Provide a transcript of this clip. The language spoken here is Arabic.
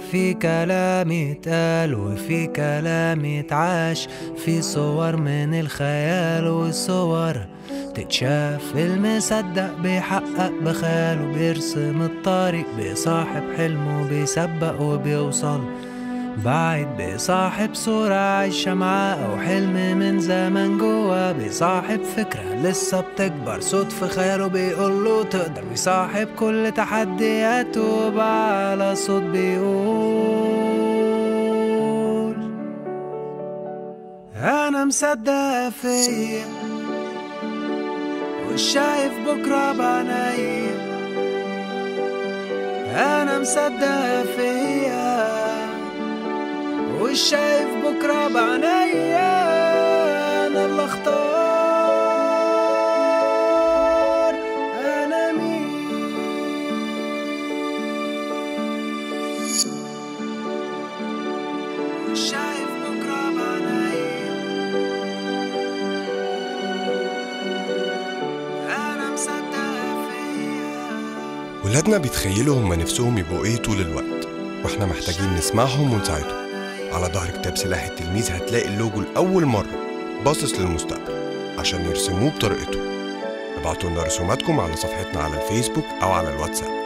في كلام يتقال وفي كلام يتعاش، في صور من الخيال وصور تتشاف. المصدق بيحقق بخياله، بيرسم الطريق، بيصاحب حلمه، بيسبق وبيوصل بعيد، بيصاحب صورة عايشة معاه أو حلم من زمان جوا، بيصاحب فكرة لسه بتكبر، صوت في خياله بيقوله تقدر، بيصاحب كل تحدياته بأعلى صوت بيقول أنا مصدق فيا وشايف بكرة بعينيا، أنا مصدق فيا وشايف بكرة بعينيا، أنا اللي اختار أنا مين. وشايف بكرة بعينيا، أنا مصدق فيا. ولادنا بيتخيلوا هما نفسهم يبقوا ايه طول الوقت، واحنا محتاجين نسمعهم ونساعدهم. على ظهر كتاب سلاح التلميذ هتلاقي اللوجو لأول مرة باصص للمستقبل عشان يرسموه بطريقته. ابعتوا لنا رسوماتكم على صفحتنا على الفيسبوك أو على الواتساب.